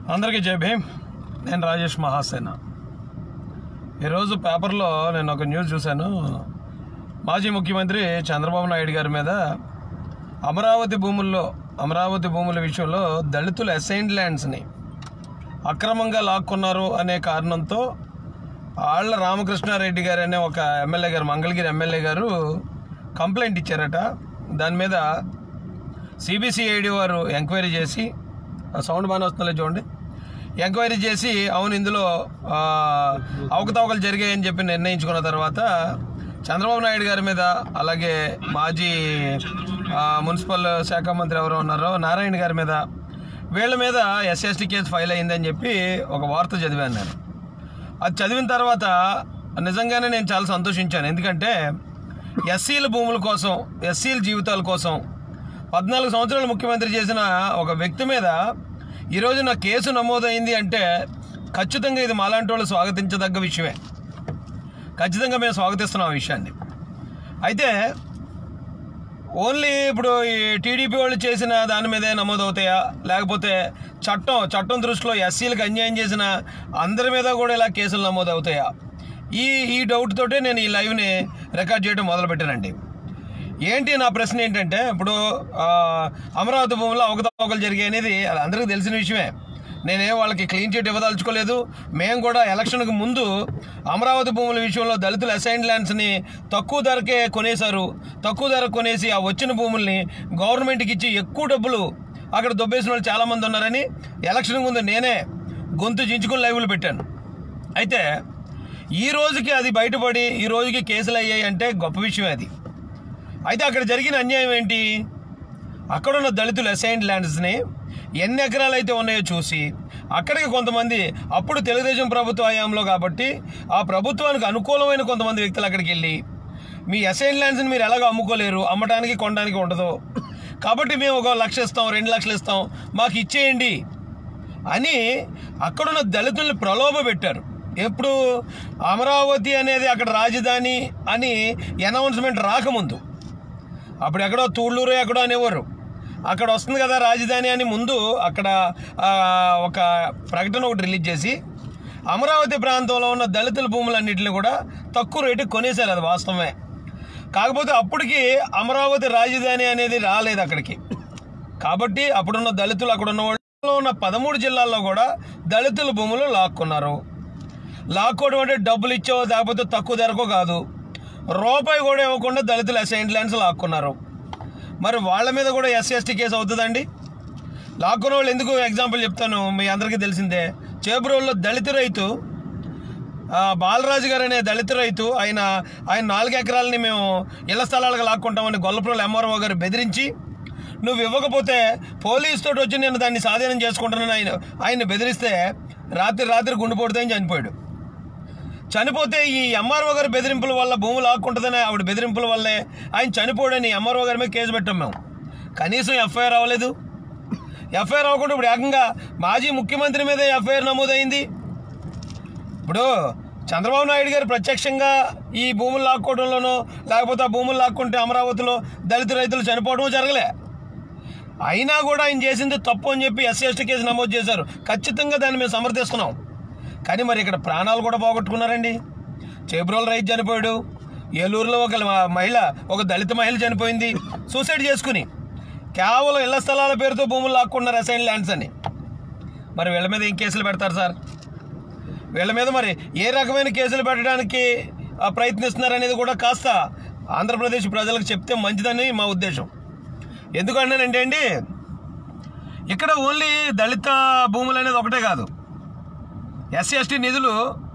అందరికీ జై భీమ్. నేను రాజేష్ మహాసేన. ఈరోజు పేపర్లో నేను ఒక న్యూస్ చూశాను. మాజీ ముఖ్యమంత్రి చంద్రబాబు నాయుడు గారి మీద అమరావతి భూముల విషయంలో దళితుల అసైన్డ్ ల్యాండ్స్ని అక్రమంగా లాక్కున్నారు అనే కారణంతో ఆళ్ల రామకృష్ణారెడ్డి గారు అనే ఒక ఎమ్మెల్యే గారు, మంగళగిరి ఎమ్మెల్యే గారు కంప్లైంట్ ఇచ్చారట. దాని మీద సిబిసిఐడి వారు ఎంక్వైరీ చేసి, సౌండ్ బాగానే వస్తుందో చూడండి, ఎంక్వైరీ చేసి అవును ఇందులో అవకతవకలు జరిగాయని చెప్పి నిర్ణయించుకున్న తర్వాత చంద్రబాబు నాయుడు గారి మీద, అలాగే మాజీ మున్సిపల్ శాఖ మంత్రి ఎవరు ఉన్నారో నారాయణ గారి మీద, వీళ్ళ మీద ఎస్సీ కేసు ఫైల్ అయిందని చెప్పి ఒక వార్త చదివాను నేను. అది చదివిన తర్వాత నిజంగానే నేను చాలా సంతోషించాను. ఎందుకంటే ఎస్సీల భూముల కోసం, ఎస్సీల జీవితాల కోసం 14 సంవత్సరాలు ముఖ్యమంత్రి చేసిన ఒక వ్యక్తి మీద ఈరోజు నా కేసు నమోదైంది అంటే ఖచ్చితంగా ఇది మాలాంటి వాళ్ళు స్వాగతించదగ్గ విషయమే. ఖచ్చితంగా మేము స్వాగతిస్తున్నాం ఆ విషయాన్ని. అయితే ఓన్లీ ఇప్పుడు ఈ టీడీపీ వాళ్ళు చేసిన దాని మీదే నమోదవుతాయా, లేకపోతే చట్టం దృష్టిలో ఎస్సీలకు అన్యాయం చేసిన అందరి మీద కూడా ఇలా కేసులు నమోదవుతాయా? ఈ డౌట్ తోటే నేను ఈ లైవ్ని రికార్డ్ చేయడం మొదలుపెట్టానండి. ఏంటి నా ప్రశ్న ఏంటంటే, ఇప్పుడు అమరావతి భూముల్లో అవకతవకలు జరిగాయి అనేది అది అందరికీ తెలిసిన విషయమే. నేనే వాళ్ళకి క్లీన్ చిట్ ఇవ్వదలుచుకోలేదు. మేము కూడా ఎలక్షన్కి ముందు అమరావతి భూముల విషయంలో దళితుల అసైన్డ్ ల్యాండ్స్ని తక్కువ ధరకే కొనేశారు. తక్కువ ధరకు కొనేసి ఆ వచ్చిన భూముల్ని గవర్నమెంట్కి ఇచ్చి ఎక్కువ డబ్బులు అక్కడ దొబ్బేసిన వాళ్ళు చాలామంది ఉన్నారని ఎలక్షన్ ముందు నేనే గొంతు చించుకుని లైవ్లు పెట్టాను. అయితే ఈ రోజుకి అది బయటపడి ఈ రోజుకి కేసులు అయ్యాయి అంటే గొప్ప విషయం అది. అయితే అక్కడ జరిగిన అన్యాయం ఏంటి? అక్కడున్న దళితుల అసైన్డ్ ల్యాండ్స్ని ఎన్ని ఎకరాలు అయితే ఉన్నాయో చూసి అక్కడికి కొంతమంది, అప్పుడు తెలుగుదేశం ప్రభుత్వ హయాంలో కాబట్టి ఆ ప్రభుత్వానికి అనుకూలమైన కొంతమంది వ్యక్తులు అక్కడికి వెళ్ళి, మీ అసైన్డ్ ల్యాండ్స్ని మీరు ఎలాగో అమ్ముకోలేరు, అమ్మటానికి కొనడానికి ఉండదు, కాబట్టి మేము 1 లక్ష ఇస్తాం, 2 లక్షలు ఇస్తాం, మాకు ఇచ్చేయండి అని అక్కడున్న దళితుల్ని ప్రలోభ పెట్టారు. ఎప్పుడు అమరావతి అనేది అక్కడ రాజధాని అని అనౌన్స్మెంట్ రాకముందు, అప్పుడు ఎక్కడో తూళ్ళూరు ఎక్కడో అనేవారు, అక్కడ వస్తుంది కదా రాజధాని అని ముందు అక్కడ ఒక ప్రకటన ఒకటి రిలీజ్ చేసి అమరావతి ప్రాంతంలో ఉన్న దళితుల భూములన్నింటినీ కూడా తక్కువ రేటుకి కొనేశారు. అది వాస్తవమే. కాకపోతే అప్పటికి అమరావతి రాజధాని అనేది రాలేదు అక్కడికి. కాబట్టి అప్పుడున్న దళితులు, అక్కడ ఉన్న వాళ్ళు ఉన్న 13 జిల్లాల్లో కూడా దళితుల భూములు లాక్కున్నారు. లాక్కోవడం అంటే డబ్బులు ఇచ్చో లేకపోతే తక్కువ ధరకో కాదు, రూపాయి కూడా ఇవ్వకుండా దళితుల అసైన్డ్ ల్యాండ్స్ లాక్కున్నారు. మరి వాళ్ళ మీద కూడా ఎస్సీ కేసు అవుతుందండి? లాక్కున్న వాళ్ళు ఎందుకు ఎగ్జాంపుల్ చెప్తాను, మీ అందరికీ తెలిసిందే. చేబ్రోల్లో దళిత రైతు బాలరాజు గారు అనే దళిత రైతు, ఆయన 4 ఎకరాలని మేము ఇళ్ల స్థలాలకు లాక్కుంటామని గొల్లప్రోలు ఎంఆర్ఓ గారు బెదిరించి, నువ్వు ఇవ్వకపోతే పోలీసు తోటి వచ్చి నేను దాన్ని స్వాధీనం చేసుకుంటానని ఆయన బెదిరిస్తే రాత్రి గుండెపోటుతో చనిపోయాడు. చనిపోతే ఈ ఎంఆర్ఓ గారి బెదిరింపుల వల్ల భూములు లాక్కుంటుందని ఆవిడ బెదిరింపుల వల్లే ఆయన చనిపోయాడని ఎంఆర్ఓ గారి మీద కేసు పెట్టాం మేము. కనీసం ఎఫ్ఐఆర్ అవ్వలేదు. ఎఫ్ఐఆర్ అవ్వకుండా ఇప్పుడు ఏకంగా మాజీ ముఖ్యమంత్రి మీద ఎఫ్ఐఆర్ నమోదైంది. ఇప్పుడు చంద్రబాబు నాయుడు గారు ప్రత్యక్షంగా ఈ భూములు లాక్కోవడంలోనో లేకపోతే ఆ భూములు లాక్కుంటే అమరావతిలో దళిత రైతులు చనిపోవడం జరగలే. అయినా కూడా ఆయన చేసింది తప్పు అని చెప్పి ఎస్సీ కేసు నమోదు చేశారు. ఖచ్చితంగా దాన్ని మేము సమర్థిస్తున్నాం. కానీ మరి ఇక్కడ ప్రాణాలు కూడా పోగొట్టుకున్నారండి. చేబ్రోల్ రైతు చనిపోయాడు, ఏలూరులో ఒక దళిత మహిళ చనిపోయింది సూసైడ్ చేసుకుని. కేవలం ఇళ్ల స్థలాల పేరుతో భూములు లాక్కున్నారు అసైన్ ల్యాండ్స్ అని. మరి వీళ్ళ మీద ఏం కేసులు పెడతారు సార్? వీళ్ళ మీద మరి ఏ రకమైన కేసులు పెట్టడానికి ప్రయత్నిస్తున్నారు అనేది కూడా కాస్త ఆంధ్రప్రదేశ్ ప్రజలకు చెప్తే మంచిదని మా ఉద్దేశం. ఎందుకంటేనంటే అండి, ఇక్కడ ఓన్లీ దళిత భూములు అనేది ఒకటే కాదు, ఎస్సీ నిధులు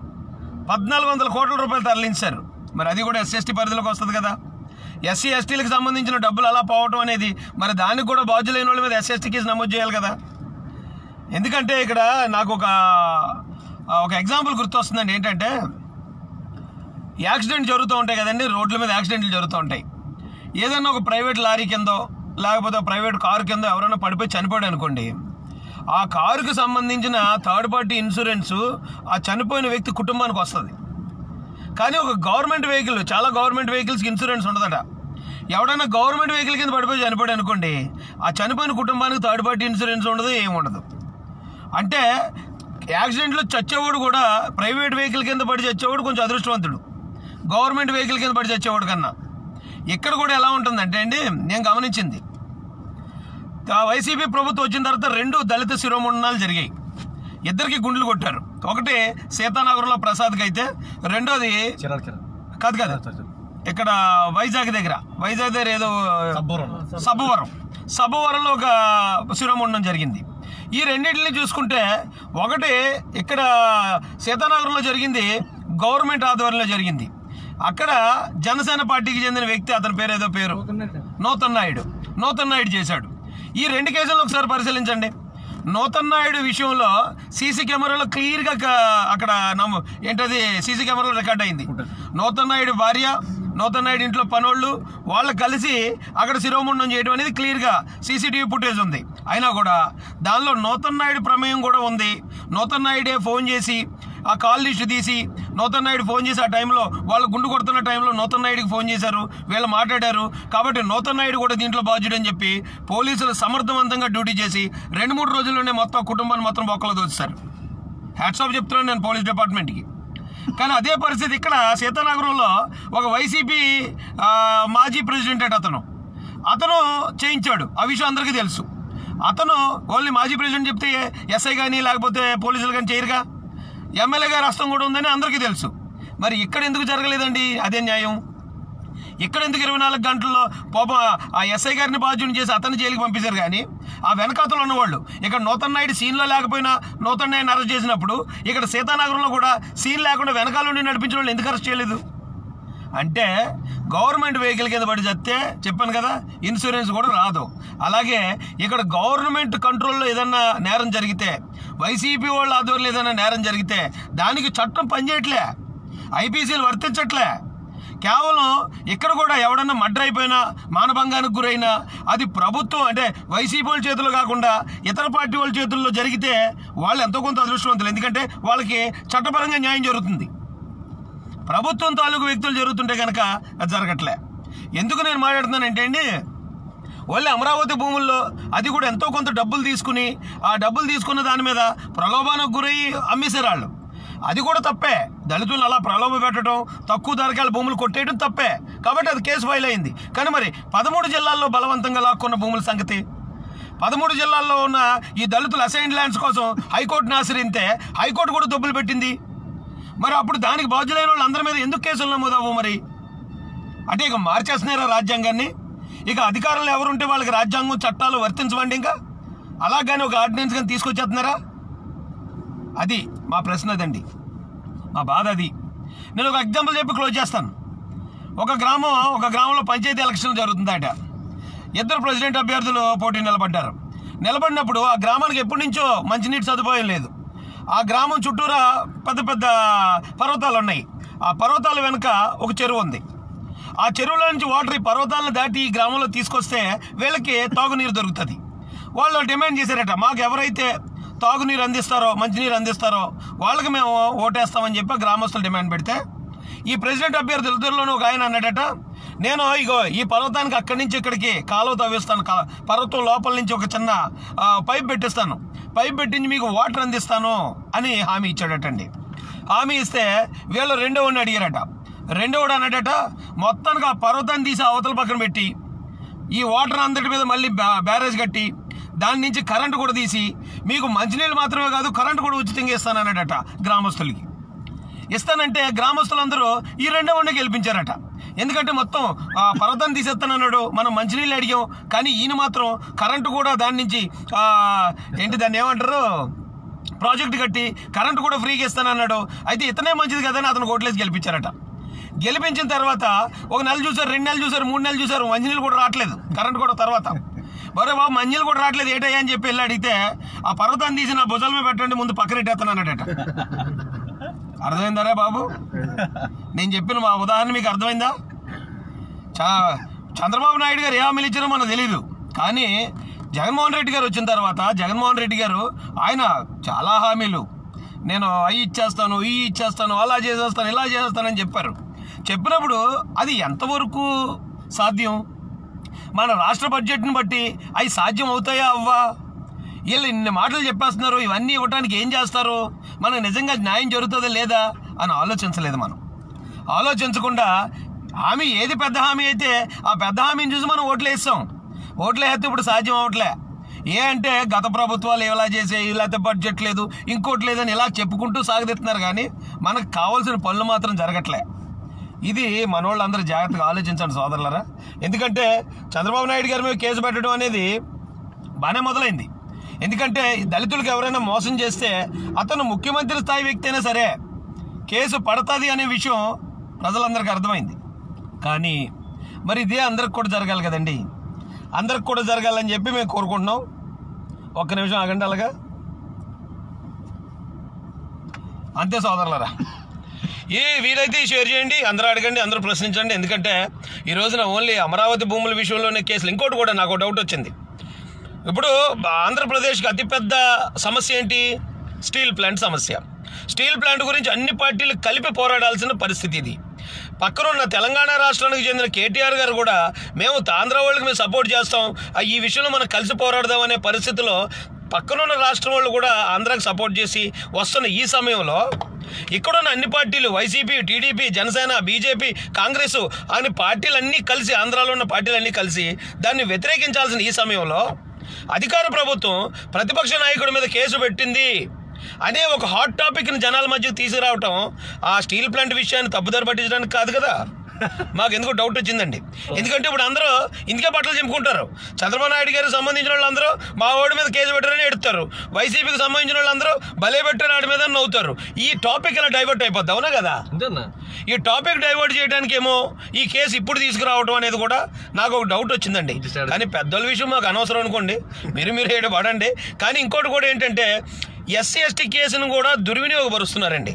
1400 కోట్ల రూపాయలు తరలించారు. మరి అది కూడా ఎస్సీ పరిధిలోకి వస్తుంది కదా. ఎస్సీలకు సంబంధించిన డబ్బులు అలా పోవటం అనేది, మరి దానికి కూడా బాధ్యులైన వాళ్ళ మీద ఎస్సీ కేసు నమోదు చేయాలి కదా. ఎందుకంటే ఇక్కడ నాకు ఒక ఎగ్జాంపుల్ గుర్తొస్తుందండి. ఏంటంటే యాక్సిడెంట్ జరుగుతూ ఉంటాయి కదండి, రోడ్ల మీద యాక్సిడెంట్లు జరుగుతూ ఉంటాయి. ఏదైనా ఒక ప్రైవేట్ లారీ కిందో లేకపోతే ప్రైవేట్ కారు కిందో ఎవరైనా పడిపోయి చనిపోయాడు అనుకోండి, ఆ కారుకు సంబంధించిన థర్డ్ పార్టీ ఇన్సూరెన్సు ఆ చనిపోయిన వ్యక్తి కుటుంబానికి వస్తుంది. కానీ ఒక గవర్నమెంట్ వెహికల్, చాలా గవర్నమెంట్ వెహికల్స్కి ఇన్సూరెన్స్ ఉండదట. ఎవడైనా గవర్నమెంట్ వెహికల్ కింద పడిపోయి చనిపోయాడు అనుకోండి, ఆ చనిపోయిన కుటుంబానికి థర్డ్ పార్టీ ఇన్సూరెన్స్ ఉండదు, ఏముండదు. అంటే యాక్సిడెంట్లో చచ్చేవాడు కూడా ప్రైవేట్ వెహికల్ కింద పడి చచ్చేవాడు కొంచెం అదృష్టవంతుడు, గవర్నమెంట్ వెహికల్ కింద పడి చచ్చేవాడు కన్నా. ఇక్కడ కూడా ఎలా ఉంటుందంటే అండి, నేను గమనించింది, వైసీపీ ప్రభుత్వం వచ్చిన తర్వాత 2 దళిత శిరోమండనాలు జరిగాయి. ఇద్దరికి గుండ్లు కొట్టారు. ఒకటి సీతానగరంలో ప్రసాద్కి అయితే, రెండోది కాదు ఇక్కడ వైజాగ్ దగ్గర ఏదో సబ్బవరంలో ఒక శిరోమండనం జరిగింది. ఈ రెండింటిని చూసుకుంటే, ఒకటి ఇక్కడ సీతానగరంలో జరిగింది గవర్నమెంట్ ఆధ్వర్యంలో జరిగింది. అక్కడ జనసేన పార్టీకి చెందిన వ్యక్తి, అతని పేరు నూతన్ నాయుడు చేశాడు. ఈ 2 కేసులను ఒకసారి పరిశీలించండి. నూతన్ నాయుడు విషయంలో సీసీ కెమెరాలో క్లియర్గా అక్కడ ఏంటది సీసీ కెమెరాలో రికార్డ్ అయింది. నూతన్ నాయుడు భార్య, నూతన్ నాయుడు ఇంట్లో పనోళ్ళు వాళ్ళు కలిసి అక్కడ శిరోముండం చేయడం అనేది క్లియర్గా సీసీటీవీ ఫుటేజ్ ఉంది. అయినా కూడా దానిలో నూతన్ నాయుడు ప్రమేయం కూడా ఉంది. నూతన్ నాయుడే ఫోన్ చేసి ఆ కాల్ లిస్ట్ తీసి, నూతన్ నాయుడు ఫోన్ చేసి ఆ టైంలో వాళ్ళు గుండు కొడుతున్న టైంలో నూతన్ నాయుడికి ఫోన్ చేశారు, వీళ్ళు మాట్లాడారు. కాబట్టి నూతన్ నాయుడు కూడా దీంట్లో బాధ్యుడని చెప్పి పోలీసులు సమర్థవంతంగా డ్యూటీ చేసి 2-3 రోజుల్లోనే మొత్తం కుటుంబాన్ని మొత్తం బొక్కలో దోచేశారు. హ్యాట్స్ ఆఫ్ చెప్తున్నాను నేను పోలీస్ డిపార్ట్మెంట్కి. కానీ అదే పరిస్థితి ఇక్కడ సీతానగరంలో ఒక వైసీపీ మాజీ ప్రెసిడెంట్ అతను చేయించాడు. ఆ విషయం అందరికీ తెలుసు. అతను ఓన్లీ మాజీ ప్రెసిడెంట్ చెప్తే ఎస్ఐ కానీ లేకపోతే పోలీసులు కానీ చేయరుగా, ఎమ్మెల్యే గారి హస్తం కూడా ఉందని అందరికీ తెలుసు. మరి ఇక్కడ ఎందుకు జరగలేదండి? అదే న్యాయం. ఇక్కడ ఎందుకు 24 గంటల్లో పాప ఆ ఎస్ఐ గారిని బాధ్యుని చేసి అతన్ని జైలుకి పంపించారు? కానీ ఆ వెనకాతలు ఉన్నవాళ్ళు ఇక్కడ నూతన్ నాయుడు సీన్లో లేకపోయినా నూతన్ నాయుడు అరెస్ట్ చేసినప్పుడు ఇక్కడ సీతానగరంలో కూడా సీన్ లేకుండా వెనకాల నుండి నడిపించిన వాళ్ళు ఎందుకు అరెస్ట్ చేయలేదు? అంటే గవర్నమెంట్ వెహికల్ కింద పడి చస్తే చెప్పాను కదా, ఇన్సూరెన్స్ కూడా రాదు. అలాగే ఇక్కడ గవర్నమెంట్ కంట్రోల్లో ఏదన్నా నేరం జరిగితే, వైసీపీ వాళ్ళ ఆధ్వర్యంలో ఏదైనా నేరం జరిగితే దానికి చట్టం పనిచేయట్లే, ఐపీసీలు వర్తించట్లే. కేవలం ఇక్కడ కూడా ఎవడన్నా మర్డర్ అయిపోయినా, మానభంగానికి గురైనా అది ప్రభుత్వం అంటే వైసీపీ వాళ్ళ చేతుల్లో కాకుండా ఇతర పార్టీ వాళ్ళ చేతుల్లో జరిగితే వాళ్ళు ఎంతో కొంత అదృష్టవంతులు. ఎందుకంటే వాళ్ళకి చట్టపరంగా న్యాయం జరుగుతుంది. ప్రభుత్వం తాలూకు వ్యక్తులు జరుగుతుంటే కనుక అది జరగట్లే. ఎందుకు నేను మాట్లాడుతున్నానంటే అండి, వాళ్ళే అమరావతి భూముల్లో అది కూడా ఎంతో కొంత డబ్బులు తీసుకుని ఆ డబ్బులు తీసుకున్న దాని మీద ప్రలోభానికి గురయ్యి అమ్మేశారు వాళ్ళు. అది కూడా తప్పే. దళితులను అలా ప్రలోభ పెట్టడం, తక్కువ ధరకాల భూములు కొట్టేయడం తప్పే. కాబట్టి అది కేసు ఫైల్ అయింది. కానీ మరి 13 జిల్లాల్లో బలవంతంగా లాక్కున్న భూముల సంగతి, 13 జిల్లాల్లో ఉన్న ఈ దళితుల అసైన్డ్ ల్యాండ్స్ కోసం హైకోర్టును ఆశ్రయిస్తే హైకోర్టు కూడా డబ్బులు పెట్టింది. మరి అప్పుడు దానికి బాధ్యులైన వాళ్ళు అందరి మీద ఎందుకు కేసులు నమోదవ్వవు? మరి అంటే ఇక మార్చేస్తున్నారా రాజ్యాంగాన్ని? ఇక అధికారంలో ఎవరుంటే వాళ్ళకి రాజ్యాంగం చట్టాలు వర్తించవండి. ఇంకా అలాగని ఒక ఆర్డినెన్స్ కానీ తీసుకొచ్చేస్తున్నారా? అది మా ప్రశ్న, అదండి మా బాధ. అది నేను ఒక ఎగ్జాంపుల్ చెప్పి క్లోజ్ చేస్తాను. ఒక గ్రామంలో పంచాయతీ ఎలక్షన్ జరుగుతుందట. 2 ప్రెసిడెంట్ అభ్యర్థులు పోటీ నిలబడినప్పుడు ఆ గ్రామానికి ఎప్పటి నుంచో మంచినీటి సదుపాయం లేదు. ఆ గ్రామం చుట్టూరా పెద్ద పెద్ద పర్వతాలు ఉన్నాయి. ఆ పర్వతాల వెనుక ఒక చెరువు ఉంది. ఆ చెరువులో నుంచి వాటర్ ఈ పర్వతాలను దాటి ఈ గ్రామంలో తీసుకొస్తే వీళ్ళకి తాగునీరు దొరుకుతుంది. వాళ్ళు డిమాండ్ చేశారట, మాకు ఎవరైతే తాగునీరు అందిస్తారో, మంచినీరు అందిస్తారో వాళ్ళకి మేము ఓటేస్తామని చెప్పి గ్రామస్తులు డిమాండ్ పెడితే, ఈ ప్రెసిడెంట్ అభ్యర్థులు ఇద్దరిలోనూ ఒక ఆయన అన్నాడట, నేను ఈ పర్వతానికి అక్కడి నుంచి ఇక్కడికి కాలువ తవ్విస్తాను, పర్వతం లోపల నుంచి ఒక చిన్న పైప్ పెట్టిస్తాను, పైప్ పెట్టించి మీకు వాటర్ అందిస్తాను అని హామీ ఇచ్చాడటండి. హామీ ఇస్తే వీళ్ళు రెండోవాడిని అడిగారట. రెండోవాడు అన్నాడట, మొత్తానికి ఆ పర్వతాన్ని తీసి అవతల పక్కన పెట్టి ఈ వాటర్ అందరి మీద మళ్ళీ బ్యారేజ్ కట్టి దాని నుంచి కరెంటు కూడా తీసి మీకు మంచినీళ్ళు మాత్రమే కాదు కరెంటు కూడా ఉచితంగా ఇస్తానన్నాడట గ్రామస్తులకి. ఇస్తానంటే గ్రామస్తులందరూ ఈ రెండోవాడిని గెలిపించారట. ఎందుకంటే మొత్తం పర్వతాన్ని తీసేస్తానన్నాడు, మనం మంచినీళ్ళు అడిగాం, కానీ ఈయన మాత్రం కరెంటు కూడా దాని నుంచి దాన్ని ఏమంటారు ప్రాజెక్ట్ కట్టి కరెంటు కూడా ఫ్రీగా ఇస్తానన్నాడు. అయితే ఇతనే మంచిది కదని అతను ఓట్లేసి గెలిపించారట. గెలిపించిన తర్వాత ఒక నెల చూసారు, 2 నెలలు చూసారు, 3 నెలలు చూసారు, మంచినీళ్ళు కూడా రావట్లేదు, కరెంటు కూడా. తర్వాత బరే బాబు మంచినీళ్ళు కూడా రావట్లేదు ఏటయ్యా అని చెప్పి వెళ్ళి అడిగితే, ఆ పర్వతాన్ని తీసి నా భుజాల మీద పెట్టండి, ముందు పక్కనెట్టేస్తానన్నాడట. అర్థమైందరా బాబు? నేను చెప్పిన మా ఉదాహరణ మీకు అర్థమైందా? చంద్రబాబు నాయుడు గారు ఏ హామీలు ఇచ్చారో మనకు తెలీదు. కానీ జగన్మోహన్ రెడ్డి గారు వచ్చిన తర్వాత జగన్మోహన్ రెడ్డి గారు ఆయన చాలా హామీలు, నేను అవి ఇచ్చేస్తాను, ఇవి ఇచ్చేస్తాను, అలా చేసేస్తాను, ఇలా చేసేస్తానని చెప్పారు. చెప్పినప్పుడు అది ఎంతవరకు సాధ్యం? మన రాష్ట్ర బడ్జెట్ని బట్టి అవి సాధ్యం అవుతాయా అవ్వా? వీళ్ళు ఇన్ని మాటలు చెప్పేస్తున్నారు, ఇవన్నీ ఇవ్వడానికి ఏం చేస్తారు, మనకు నిజంగా న్యాయం జరుగుతుందా లేదా అని ఆలోచించలేదు. మనం ఆలోచించకుండా హామీ ఏది పెద్ద హామీ అయితే ఆ పెద్ద హామీని చూసి మనం ఓట్లు వేస్తాం. ఓట్లు వేస్తే ఇప్పుడు సాధ్యం అవ్వట్లే. అంటే గత ప్రభుత్వాలు ఇలా చేసాయి, లేకపోతే బడ్జెట్ లేదు, ఇంకోటి లేదని ఇలా చెప్పుకుంటూ సాగదీస్తున్నారు, కానీ మనకు కావాల్సిన పనులు మాత్రం జరగట్లే. ఇది మనోళ్ళందరూ జాగ్రత్తగా ఆలోచించండి సోదరులారా. ఎందుకంటే చంద్రబాబు నాయుడు గారి మీద కేసు పెట్టడం అనేది బాగానే మొదలైంది. ఎందుకంటే దళితులకు ఎవరైనా మోసం చేస్తే అతను ముఖ్యమంత్రి స్థాయి వ్యక్తి అయినా సరే కేసు పడుతుంది అనే విషయం ప్రజలందరికీ అర్థమైంది. కానీ మరి ఇదే అందరికి కూడా జరగాలి కదండి. అందరికి కూడా జరగాలని చెప్పి మేము కోరుకుంటున్నాం. ఒక్క నిమిషం ఆగండి. అలాగా అంతే సోదరులారా. వీలైతే షేర్ చేయండి, అందరూ అడగండి, అందరూ ప్రశ్నించండి. ఎందుకంటే ఈ రోజున ఓన్లీ అమరావతి భూముల విషయంలోనే కేసులు. ఇంకోటి కూడా నాకు డౌట్ వచ్చింది. ఇప్పుడు ఆంధ్రప్రదేశ్కి అతిపెద్ద సమస్య ఏంటి? స్టీల్ ప్లాంట్ సమస్య. స్టీల్ ప్లాంట్ గురించి అన్ని పార్టీలు కలిపి పోరాడాల్సిన పరిస్థితి ఇది. పక్కనున్న తెలంగాణ రాష్ట్రానికి చెందిన కేటీఆర్ గారు కూడా మేము ఆంధ్ర వాళ్ళకి మేము సపోర్ట్ చేస్తాం, ఈ విషయంలో మనం కలిసి పోరాడదాం అనే పరిస్థితిలో పక్కనున్న రాష్ట్రం వాళ్ళు కూడా ఆంధ్రాకి సపోర్ట్ చేసి వస్తున్న ఈ సమయంలో ఇక్కడున్న అన్ని పార్టీలు YCP, TDP, Janasena, BJP, Congress అని పార్టీలన్నీ కలిసి, ఆంధ్రాలో ఉన్న పార్టీలన్నీ కలిసి దాన్ని వ్యతిరేకించాల్సిన ఈ సమయంలో అధికార ప్రభుత్వం ప్రతిపక్ష నాయకుడి మీద కేసు పెట్టింది అనే ఒక హాట్ టాపిక్ని జనాల మధ్యకు తీసుకురావటం ఆ స్టీల్ ప్లాంట్ విషయాన్ని తప్పుదారి పట్టించడానికి కాదు కదా. మాకు ఎందుకో డౌట్ వచ్చిందండి. ఎందుకంటే ఇప్పుడు అందరూ ఇందుకే బట్టలు చెప్పుకుంటారు. చంద్రబాబు నాయుడు గారికి సంబంధించిన వాళ్ళందరూ మా ఓడి మీద కేసు పెట్టారని ఎడుతారు, వైసీపీకి సంబంధించిన వాళ్ళందరూ భలే పెట్టారు వాడి మీద నవ్వుతారు. ఈ టాపిక్ ఇలా డైవర్ట్ అయిపోద్ది, అవునా కదా? ఈ టాపిక్ డైవర్ట్ చేయడానికి ఏమో ఈ కేసు ఇప్పుడు తీసుకురావడం అనేది కూడా నాకు ఒక డౌట్ వచ్చిందండి. కానీ పెద్దల విషయం మాకు అనవసరం అనుకోండి, మీరు ఏడు పడండి. కానీ ఇంకోటి కూడా ఏంటంటే ఎస్సీ ఎస్టీ కేసును కూడా దుర్వినియోగపరుస్తున్నారండి.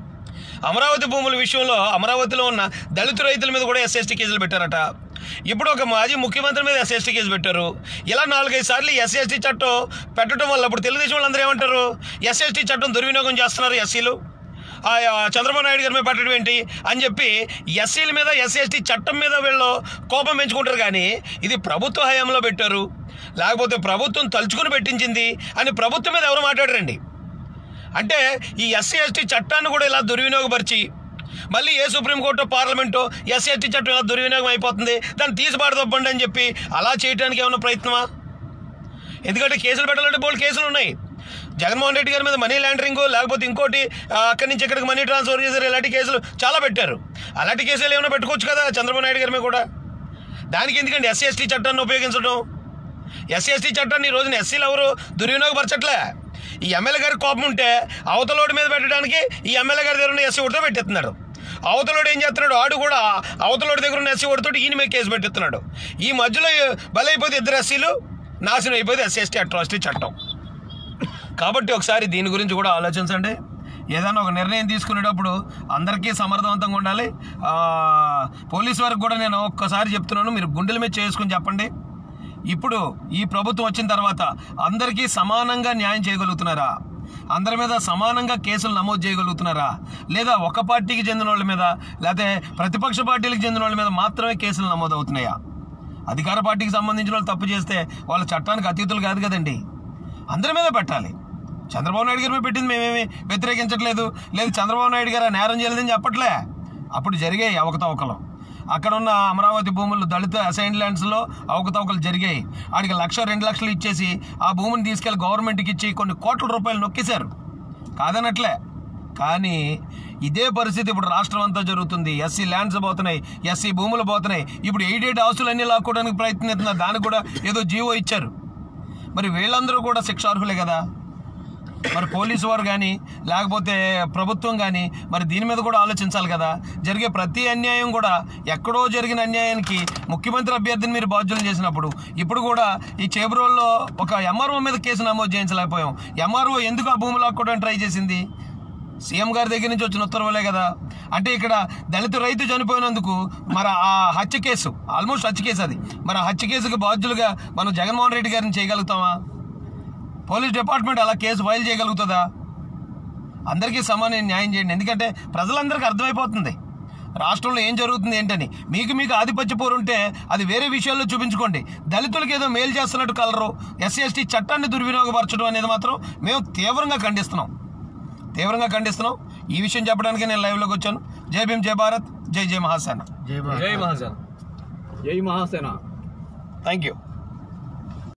అమరావతి భూముల విషయంలో అమరావతిలో ఉన్న దళిత రైతుల మీద కూడా ఎస్సీ ఎస్టీ కేసులు పెట్టారట. ఇప్పుడు ఒక మాజీ ముఖ్యమంత్రి మీద ఎస్సీ ఎస్టీ కేసు పెట్టారు. ఇలా 4-5 సార్లు ఎస్సీ ఎస్టీ చట్టం పెట్టడం వల్ల ఇప్పుడు తెలుగుదేశం వాళ్ళందరూ ఏమంటారు, ఎస్సీ ఎస్టీ చట్టం దుర్వినియోగం చేస్తున్నారు ఎస్సీలు, చంద్రబాబు నాయుడు గారి మీద పెట్టడం ఏంటి అని చెప్పి ఎస్సీల మీద ఎస్సీ ఎస్టీ చట్టం మీద వీళ్ళు కోపం పెంచుకుంటారు. కానీ ఇది ప్రభుత్వ హయాంలో పెట్టారు, లేకపోతే ప్రభుత్వం తలుచుకుని పెట్టించింది అని ప్రభుత్వం మీద ఎవరు మాట్లాడరండి. అంటే ఈ ఎస్సీ ఎస్టీ చట్టాన్ని కూడా ఇలా దుర్వినియోగపరిచి మళ్ళీ ఏ సుప్రీంకోర్టు, పార్లమెంటు ఎస్సీ ఎస్టీ చట్టం ఇలా దుర్వినియోగం అయిపోతుంది, దాన్ని తీసిపాడదొబ్బండి అని చెప్పి అలా చేయడానికి ఏమైనా ప్రయత్నమా? ఎందుకంటే కేసులు పెట్టాలంటే బోల్డ్ కేసులు ఉన్నాయి. జగన్మోహన్ రెడ్డి గారి మీద మనీ లాండరింగ్, లేకపోతే ఇంకోటి అక్కడి నుంచి ఇక్కడికి మనీ ట్రాన్స్ఫర్ చేశారు, ఇలాంటి కేసులు చాలా పెట్టారు. అలాంటి కేసులు ఏమైనా పెట్టుకోవచ్చు కదా చంద్రబాబు నాయుడు గారి మీద కూడా. దానికి ఎందుకంటే ఎస్సీ ఎస్టీ చట్టాన్ని ఉపయోగించడం? ఎస్సీ ఎస్టీ చట్టాన్ని ఈ రోజున ఎస్సీలు ఎవరు దుర్వినియోగపరచట్లే. ఈ ఎమ్మెల్యే గారికి కోపం ఉంటే అవతలోడి మీద పెట్టడానికి ఈ ఎమ్మెల్యే గారి దగ్గర ఉన్న ఎస్సీ ఓడితో పెట్టేస్తున్నాడు. అవతలోడు ఏం చేస్తున్నాడు, ఆడు కూడా అవతలోడి దగ్గర ఉన్న ఎస్సీ ఓడితో ఈయన మీద కేసు పెట్టేస్తున్నాడు. ఈ మధ్యలో బలైపోతే ఇద్దరు ఎస్సీలు, నాశనం అయిపోతే ఎస్సీ ఎస్టీ అట్రాసిటీ చట్టం. కాబట్టి ఒకసారి దీని గురించి కూడా ఆలోచించండి. ఏదైనా ఒక నిర్ణయం తీసుకునేటప్పుడు అందరికీ సమర్థవంతంగా ఉండాలి. పోలీసు వారికి కూడా నేను ఒక్కసారి చెప్తున్నాను, మీరు గుండెల మీద చేసుకుని చెప్పండి. ఇప్పుడు ఈ ప్రభుత్వం వచ్చిన తర్వాత అందరికీ సమానంగా న్యాయం చేయగలుగుతున్నారా? అందరి మీద సమానంగా కేసులు నమోదు చేయగలుగుతున్నారా? లేదా ఒక పార్టీకి చెందిన వాళ్ళ మీద, లేకపోతే ప్రతిపక్ష పార్టీలకు చెందిన వాళ్ళ మీద మాత్రమే కేసులు నమోదు అవుతున్నాయా? అధికార పార్టీకి సంబంధించిన వాళ్ళు తప్పు చేస్తే వాళ్ళ చట్టానికి అతీతులు కాదు కదండి, అందరి మీద పెట్టాలి. చంద్రబాబు నాయుడు గారి మీద పెట్టింది మేమేమి వ్యతిరేకించట్లేదు, లేదు చంద్రబాబు నాయుడు గారు నేరం చేయలేదని చెప్పట్లే. అప్పుడు జరిగాయి అవకతవకలు. అక్కడ ఉన్న అమరావతి భూములు దళిత అసైన్ ల్యాండ్స్లో అవకతవకలు జరిగాయి. ఆడికి 1-2 లక్షలు ఇచ్చేసి ఆ భూమిని తీసుకెళ్లి గవర్నమెంట్కి ఇచ్చి కొన్ని కోట్ల రూపాయలు నొక్కేశారు, కాదనట్లే. కానీ ఇదే పరిస్థితి ఇప్పుడు రాష్ట్రం అంతా జరుగుతుంది. ఎస్సీ ల్యాండ్స్ పోతున్నాయి, ఎస్సీ భూములు పోతున్నాయి. ఇప్పుడు ఎయిడెడ్ హౌసులన్నీ లాక్కోవడానికి ప్రయత్నిస్తున్నారు. దానికి కూడా ఏదో జీవో ఇచ్చారు. మరి వీళ్ళందరూ కూడా శిక్షార్హులే కదా. మరి పోలీసు వారు కానీ లేకపోతే ప్రభుత్వం కానీ మరి దీని మీద కూడా ఆలోచించాలి కదా. జరిగే ప్రతి అన్యాయం కూడా, ఎక్కడో జరిగిన అన్యాయానికి ముఖ్యమంత్రి అభ్యర్థిని మీరు బాధ్యులు చేసినప్పుడు ఇప్పుడు కూడా ఈ చేబ్రోల్లో ఒక ఎంఆర్ఓ మీద కేసు నమోదు చేయించలేకపోయాం. ఎంఆర్ఓ ఎందుకు ఆ భూమి లాక్కోవడానికి ట్రై చేసింది? సీఎం గారి దగ్గర నుంచి వచ్చిన ఉత్తర్వులే కదా. అంటే ఇక్కడ దళిత రైతు చనిపోయినందుకు మరి ఆ హత్య కేసు, ఆల్మోస్ట్ హత్య కేసు అది, మరి ఆ హత్య కేసుకు బాధ్యులుగా మనం జగన్మోహన్ రెడ్డి గారిని చేయగలుగుతామా? పోలీస్ డిపార్ట్మెంట్ అలా కేసు ఫైల్ చేయగలుగుతుందా? అందరికీ సమాన న్యాయం చేయండి. ఎందుకంటే ప్రజలందరికీ అర్థమైపోతుంది రాష్ట్రంలో ఏం జరుగుతుంది ఏంటని. మీకు ఆధిపత్య పోరు ఉంటే అది వేరే విషయాల్లో చూపించుకోండి. దళితులకు ఏదో మేలు చేస్తున్నట్టు కలరు, ఎస్సీ ఎస్టీ చట్టాన్ని దుర్వినియోగపరచడం అనేది మాత్రం మేము తీవ్రంగా ఖండిస్తున్నాం. ఈ విషయం చెప్పడానికి నేను లైవ్లోకి వచ్చాను. జై భీమ్, జై భారత్, జై జై మహాసేన. జై మహాసేన. Thank you.